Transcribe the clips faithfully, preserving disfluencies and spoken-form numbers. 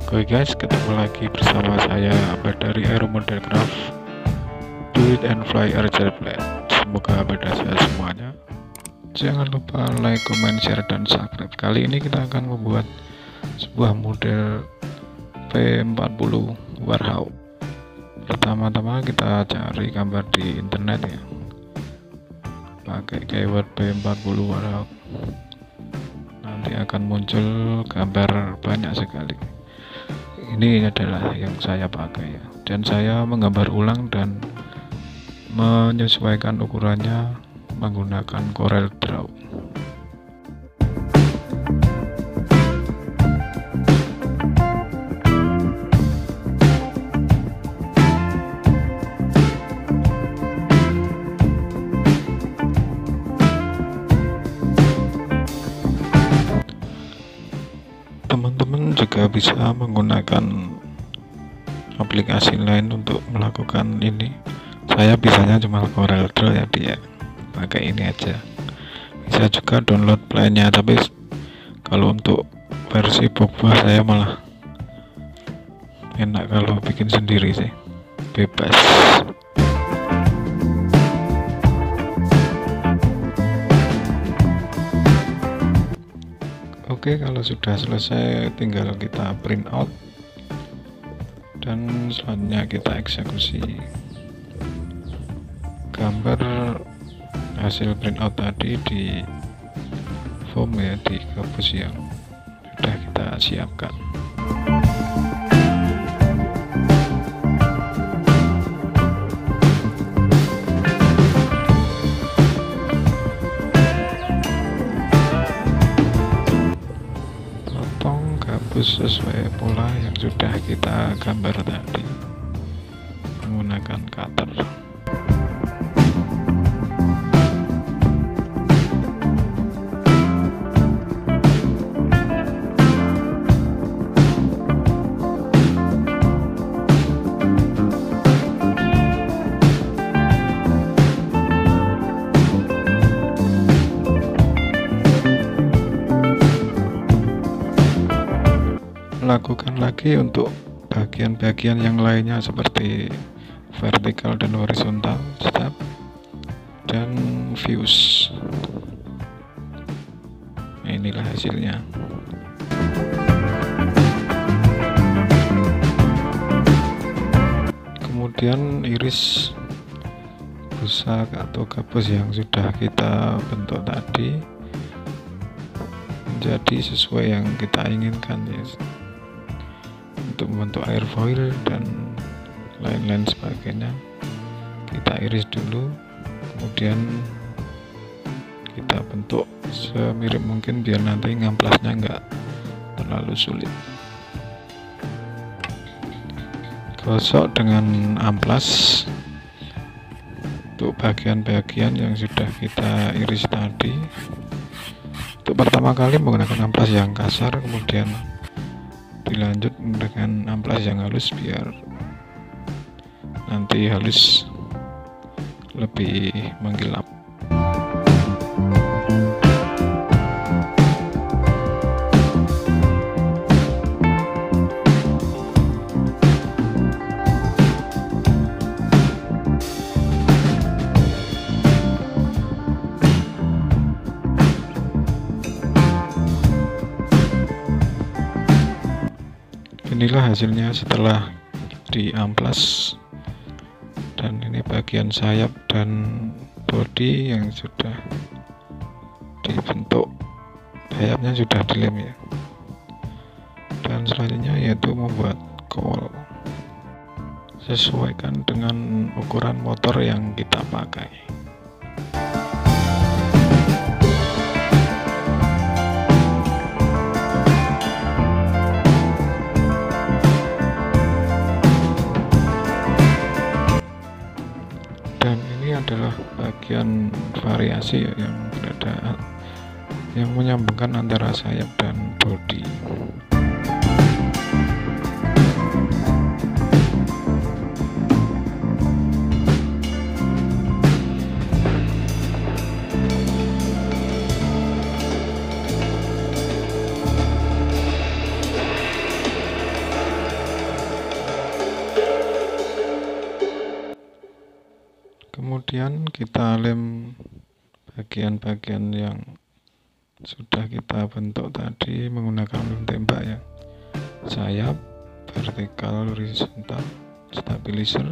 Oke guys, ketemu lagi bersama saya Abad dari Aero Model Craft, Do It and Fly Airplane. Semoga pada sehat semuanya. Jangan lupa like, comment, share, dan subscribe. Kali ini kita akan membuat sebuah model P empat puluh Warhawk. Pertama-tama kita cari gambar di internet ya, pakai keyword P empat puluh Warhawk. Nanti akan muncul gambar banyak sekali. Ini adalah yang saya pakai ya, dan saya menggambar ulang dan menyesuaikan ukurannya menggunakan Corel Draw. Teman-teman juga bisa menggunakan aplikasi lain untuk melakukan ini. Saya bisanya cuma Corel Draw ya, dia pakai ini aja. Bisa juga download plannya, tapi kalau untuk versi boba saya malah enak kalau bikin sendiri sih, bebas. Oke, kalau sudah selesai tinggal kita print out dan selanjutnya kita eksekusi. Gambar hasil print out tadi di form ya, di gabus yang sudah kita siapkan. Sesuai pola yang sudah kita gambar tadi menggunakan cutter. Lakukan lagi untuk bagian-bagian yang lainnya seperti vertikal dan horizontal step dan views. Nah, inilah hasilnya. Kemudian iris busa atau gabus yang sudah kita bentuk tadi menjadi sesuai yang kita inginkan ya, untuk membentuk airfoil dan lain-lain sebagainya. Kita iris dulu, kemudian kita bentuk semirip mungkin biar nanti ngamplasnya enggak terlalu sulit. Gosok dengan amplas untuk bagian-bagian yang sudah kita iris tadi. Untuk pertama kali menggunakan amplas yang kasar, kemudian dilanjut dengan amplas yang halus biar nanti halus lebih menggilap. Inilah hasilnya setelah diamplas, dan ini bagian sayap dan bodi yang sudah dibentuk, sayapnya sudah dilem ya. Dan selanjutnya yaitu membuat cowl, sesuaikan dengan ukuran motor yang kita pakai. Dan ini adalah bagian variasi ya, yang berada yang menyambungkan antara sayap dan bodi. Kemudian kita lem bagian-bagian yang sudah kita bentuk tadi menggunakan lem tembak ya, sayap, vertikal, horizontal, stabilizer.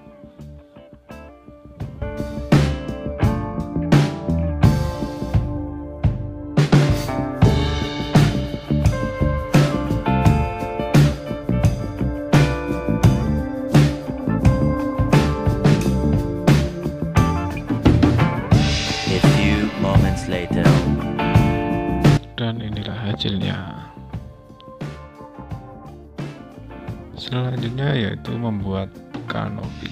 Dan inilah hasilnya. Selanjutnya yaitu membuat kanopi.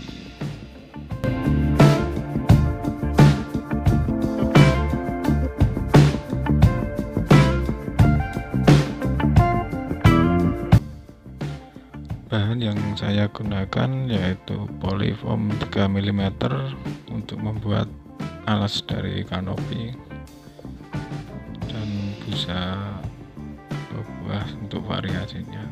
Bahan yang saya gunakan yaitu polyfoam tiga milimeter untuk membuat alas dari kanopi, dan busa buah untuk variasinya.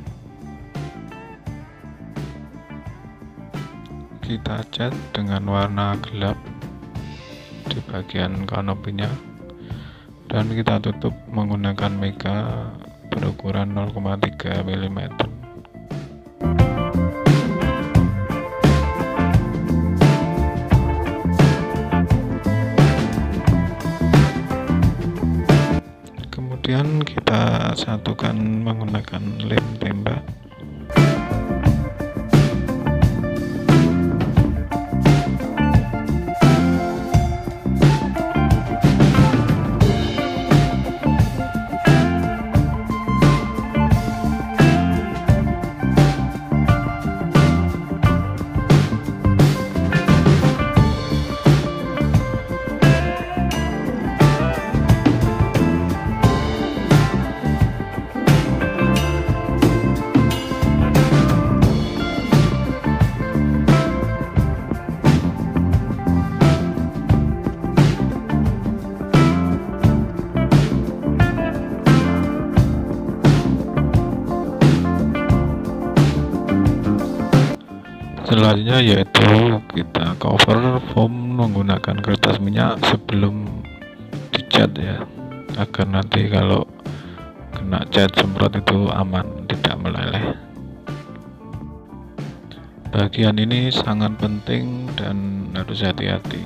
Kita cat dengan warna gelap di bagian kanopinya, dan kita tutup menggunakan mega berukuran nol koma tiga milimeter. Kemudian kita satukan menggunakan lem tembak. Selanjutnya yaitu kita cover foam menggunakan kertas minyak sebelum dicat ya, agar nanti kalau kena cat semprot itu aman, tidak meleleh. Bagian ini sangat penting dan harus hati-hati.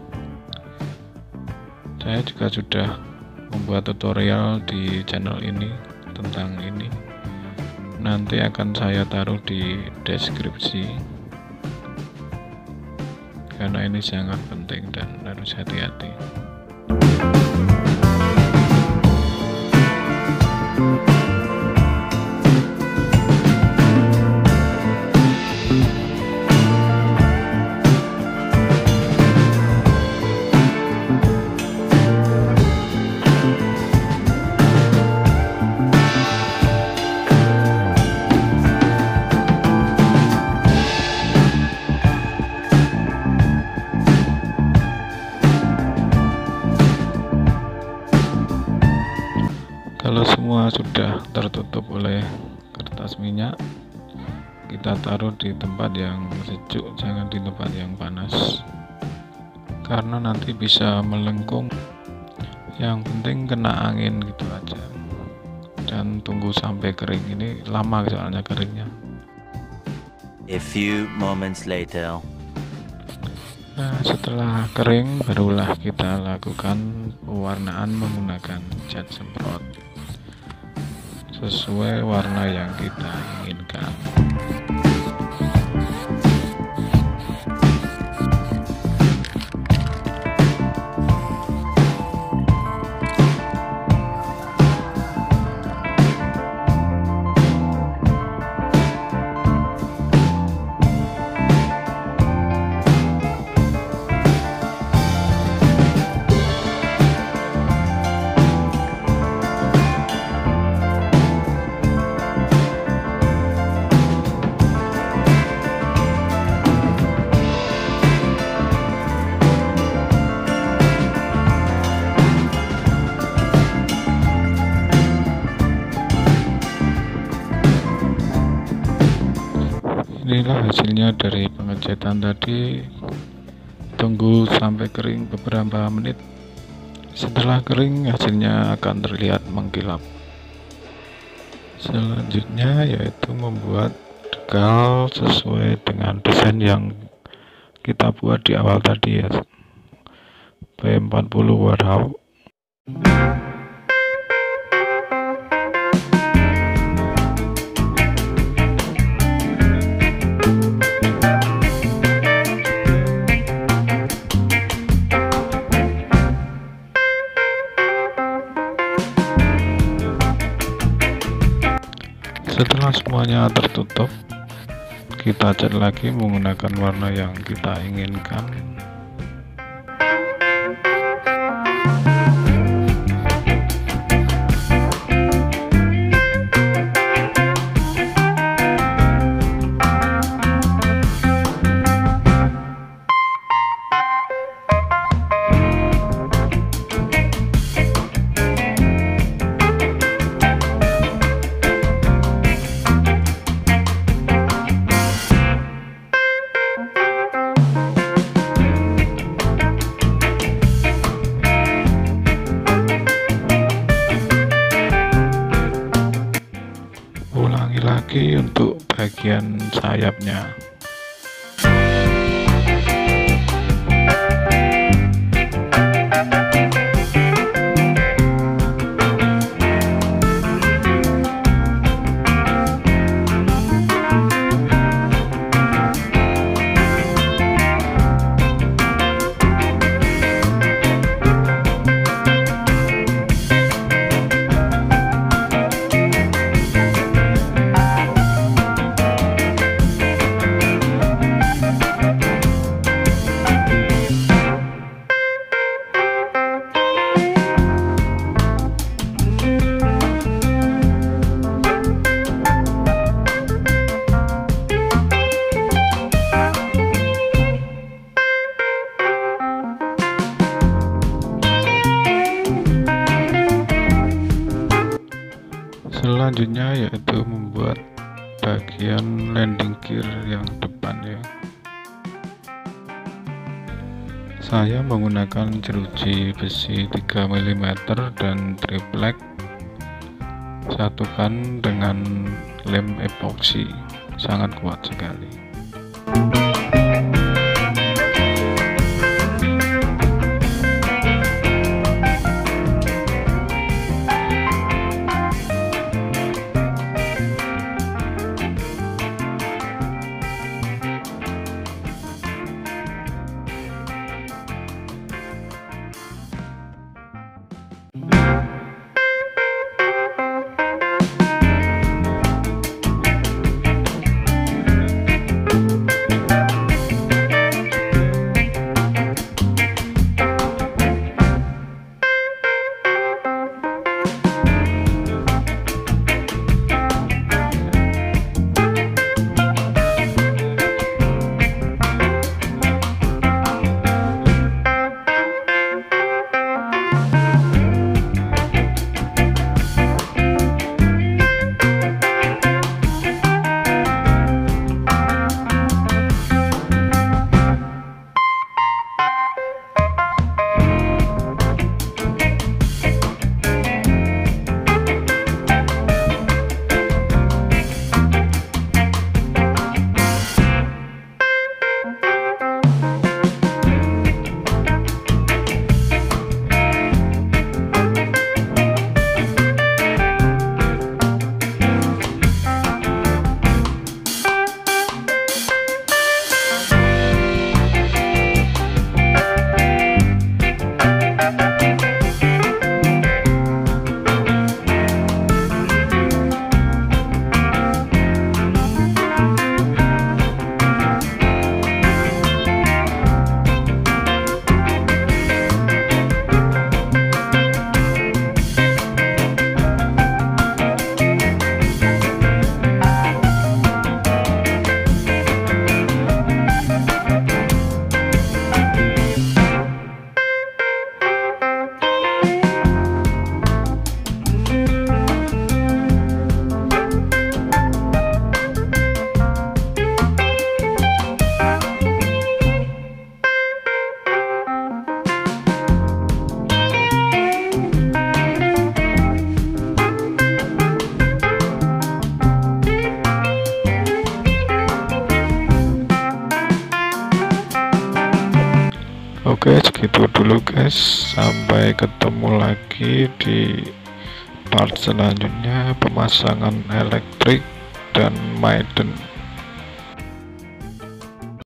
Saya juga sudah membuat tutorial di channel ini tentang ini, nanti akan saya taruh di deskripsi, karena ini sangat penting dan harus hati-hati. Kalau semua sudah tertutup oleh kertas minyak, kita taruh di tempat yang sejuk, jangan di tempat yang panas, karena nanti bisa melengkung. Yang penting kena angin gitu aja, dan tunggu sampai kering. Ini lama soalnya keringnya. A few moments later. Nah, setelah kering barulah kita lakukan pewarnaan menggunakan cat semprot sesuai warna yang kita inginkan. Inilah hasilnya dari pengecatan tadi. tunggu sampai kering beberapa menit. Setelah kering, hasilnya akan terlihat mengkilap. Selanjutnya yaitu membuat dekal sesuai dengan desain yang kita buat di awal tadi ya, B empat puluh Warthog. Setelah semuanya tertutup, kita cat lagi menggunakan warna yang kita inginkan. Ulangi lagi untuk bagian sayapnya. Selanjutnya yaitu membuat bagian landing gear yang depan ya. Saya menggunakan jeruji besi tiga milimeter dan triplek, satukan dengan lem epoksi, sangat kuat sekali. Oke, segitu dulu guys, sampai ketemu lagi di part selanjutnya pemasangan elektrik dan Maiden.